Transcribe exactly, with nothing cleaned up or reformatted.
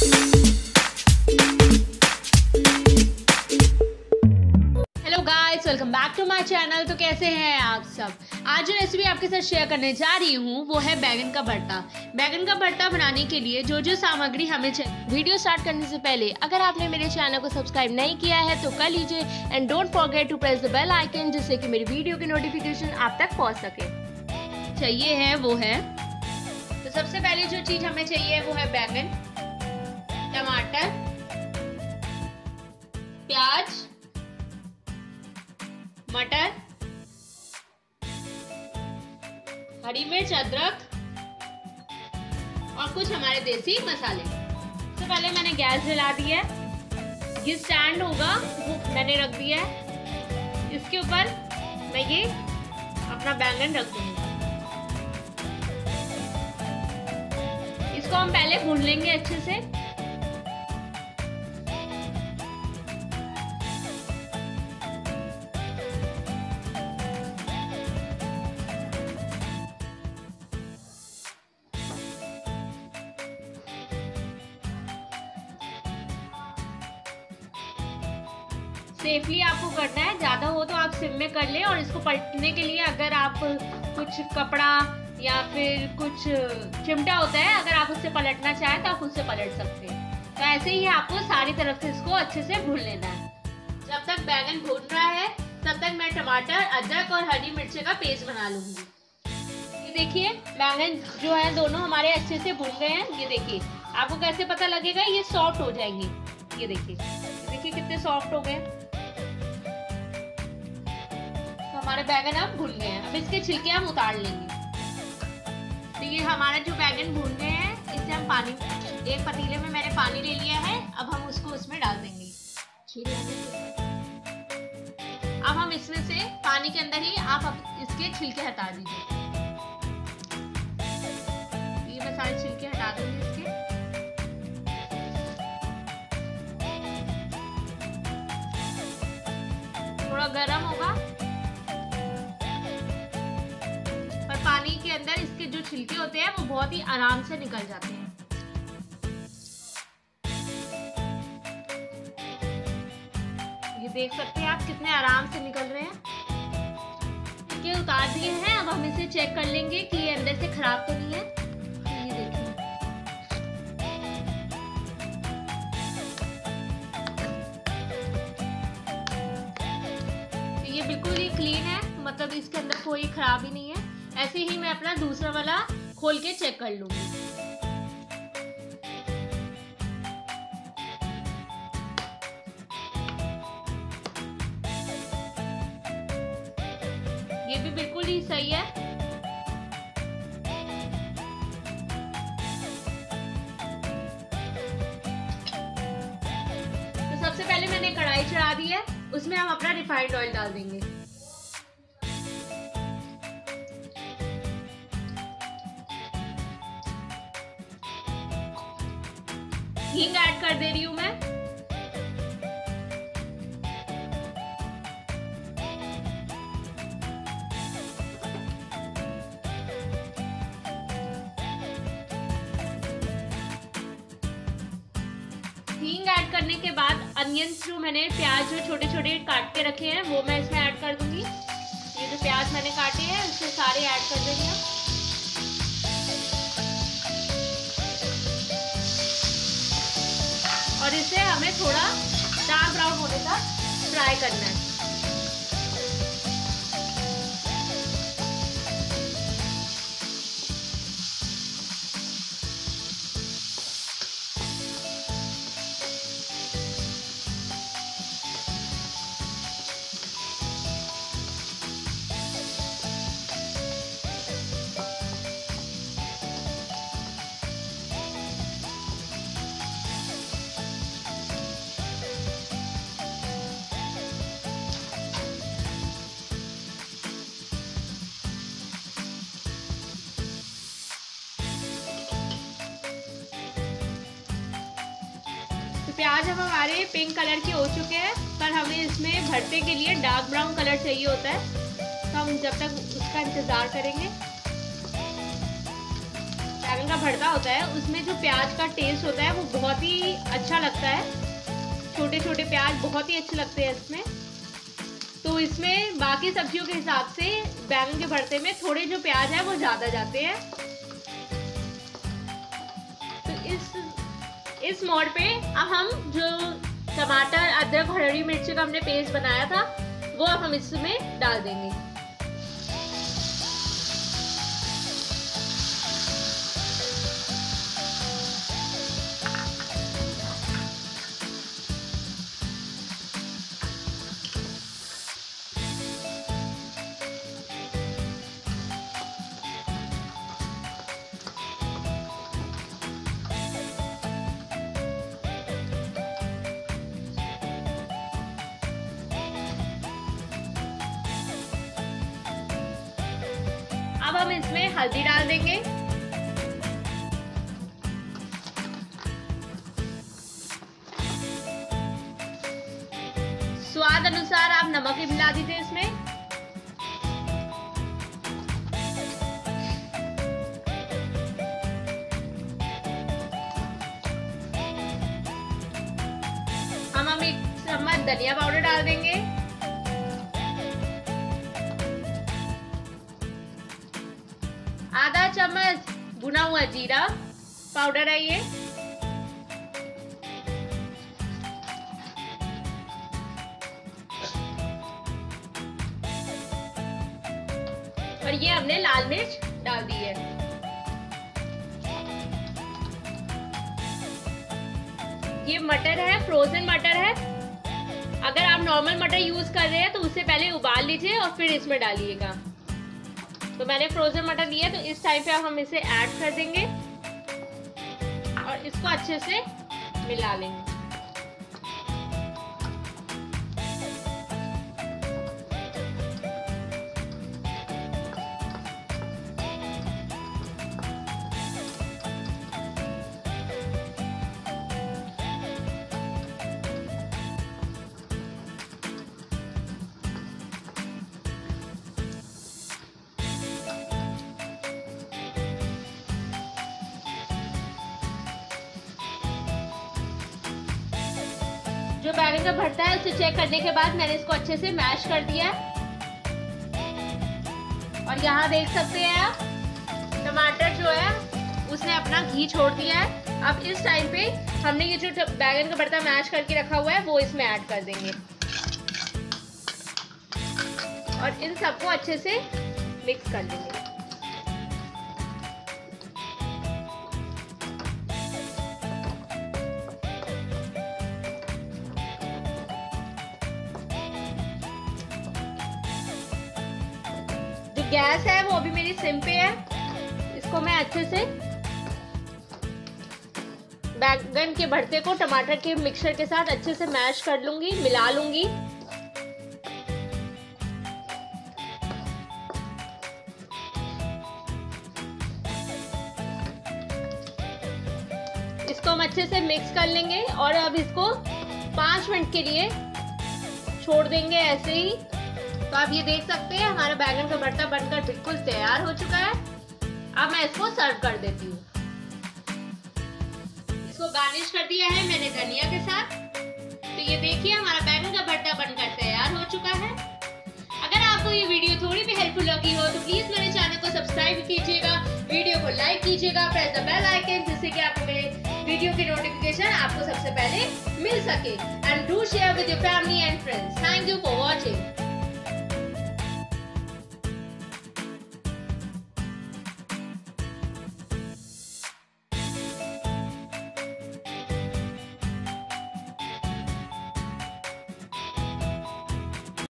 Welcome back to my channel. तो कैसे हैं आप सब। आज जो रेसिपी आपके साथ शेयर करने जा रही हूँ वो है बैगन का भरता। बैगन का भरता बनाने के लिए जो जो सामग्री हमें चाहिए। वीडियो स्टार्ट करने से पहले अगर आपने मेरे चैनल को सब्सक्राइब नहीं किया है तो कर लीजिए and don't forget to press the bell icon, जिससे कि मेरी वीडियो की नोटिफिकेशन आप तक पहुँच सके। चाहिए है वो है, तो सबसे पहले जो चीज हमें चाहिए वो है बैगन, टमाटर, प्याज, मटर, हरी मिर्च, अदरक और कुछ हमारे देसी मसाले। सबसे पहले मैंने गैस जला दिया है, ये स्टैंड होगा वो मैंने रख दिया है। इसके ऊपर मैं ये अपना बैंगन रख दूंगी। इसको हम पहले भून लेंगे अच्छे से। सेफली आपको करना है, ज्यादा हो तो आप सिम में कर लें। और इसको पलटने के लिए अगर आप कुछ कपड़ा या फिर कुछ चिमटा होता है, अगर आप उससे पलटना चाहें तो आप उससे पलट सकते हैं। तो ऐसे ही आपको सारी तरफ से इसको अच्छे से भून लेना है। जब तक बैगन भून रहा है तब तक मैं टमाटर, अदरक और हरी मिर्ची का पेस्ट बना लूंगी। ये देखिए बैगन जो है दोनों हमारे अच्छे से भून गए हैं। ये देखिए आपको कैसे पता लगेगा, ये सॉफ्ट हो जाएंगे। ये देखिए देखिए कितने सॉफ्ट हो गए। हमारे बैगन अब भून गए हैं। अब इसके छिलके हम उतार लेंगे। तो ये हमारा जो बैगन भून गए हैं, इससे हम पानी, एक पतीले में मैंने पानी ले लिया है। अब हम उसको उसमें डाल देंगे। अब हम इसमें से पानी के अंदर ही आप अब इसके छिलके हटा दीजिए। ये मैं सारे छिलके हटा दूंगी इसके। थोड़ा गर्म होगा, पानी के अंदर इसके जो छिलके होते हैं वो बहुत ही आराम से निकल जाते हैं। ये देख सकते हैं आप कितने आराम से निकल रहे हैं। ये उतार दिए हैं। अब हम इसे चेक कर लेंगे कि ये अंदर से खराब तो नहीं है। ये देखिए तो ये बिल्कुल ही क्लीन है, मतलब इसके अंदर कोई खराबी नहीं है। ऐसे ही मैं अपना दूसरा वाला खोल के चेक कर लूंगी। ये भी बिल्कुल ही सही है। तो सबसे पहले मैंने कढ़ाई चढ़ा दी है, उसमें हम अपना रिफाइंड ऑयल डाल देंगे। हींग ऐड कर दे रही हूं मैं। हींग ऐड करने के बाद अनियंस जो मैंने प्याज जो छोटे छोटे काट के रखे हैं वो मैं इसमें ऐड कर दूंगी। ये जो प्याज मैंने काटे हैं उससे सारे ऐड कर देंगे। और इसे हमें थोड़ा डार्क ब्राउन होने तक फ्राई करना है। प्याज अब हमारे पिंक कलर के हो चुके हैं, पर हमें इसमें भरते के लिए डार्क ब्राउन कलर चाहिए होता है। तो हम जब तक उसका इंतजार करेंगे। बैगन का भरता होता है उसमें जो प्याज का टेस्ट होता है वो बहुत ही लगता है, छोटे छोटे प्याज बहुत ही अच्छे लगते हैं इसमें। तो इसमें बाकी सब्जियों के हिसाब से बैंगन के भरते में थोड़े जो प्याज है वो ज़्यादा जाते हैं। तो इस इस मोड पे अब हम जो टमाटर, अदरक और हरी मिर्ची का हमने पेस्ट बनाया था वो अब हम इसमें डाल देंगे। अब हम इसमें हल्दी डाल देंगे, स्वाद अनुसार आप नमक भी मिला दीजिए इसमें। हम हम एक चम्मच धनिया पाउडर डाल देंगे, आधा चम्मच भुना हुआ जीरा पाउडर है ये, और ये हमने लाल मिर्च डाल दी है। ये मटर है, फ्रोजन मटर है। अगर आप नॉर्मल मटर यूज कर रहे हैं तो उससे पहले उबाल लीजिए और फिर इसमें डालिएगा। तो मैंने फ्रोजन मटर लिया, तो इस टाइम पे अब हम इसे ऐड कर देंगे और इसको अच्छे से मिला लेंगे। जो बैंगन का भरता है उसे चेक करने के बाद मैंने इसको अच्छे से मैश कर दिया है। और यहाँ देख सकते हैं आप टमाटर जो है उसने अपना घी छोड़ दिया है। अब इस टाइम पे हमने ये जो बैंगन का भरता मैश करके रखा हुआ है वो इसमें ऐड कर देंगे और इन सबको अच्छे से मिक्स कर लेंगे। गैस है वो अभी मेरी सिम पे है। इसको मैं अच्छे से बैंगन के भरते को टमाटर के मिक्सचर के साथ अच्छे से मैश कर लूंगी, मिला लूंगी। इसको हम अच्छे से मिक्स कर लेंगे और अब इसको पाँच मिनट के लिए छोड़ देंगे ऐसे ही। तो आप ये देख सकते हैं हमारा बैंगन का भरता बनकर बिल्कुल तैयार हो चुका है। अब मैं इसको सर्व कर देती हूँ। इसको गार्निश कर दिया है मैंने धनिया के साथ। तो ये देखिए हमारा बैंगन का भरता बनकर तैयार हो चुका है। अगर आपको ये वीडियो थोड़ी भी हेल्पफुल लगी हो तो प्लीज मेरे चैनल को सब्सक्राइब कीजिएगा, वीडियो को लाइक कीजिएगा, प्रेस द बेल आइकन जिससे कि आपको मेरे वीडियो की नोटिफिकेशन आपको सबसे पहले मिल सके। And do share with your family and friends.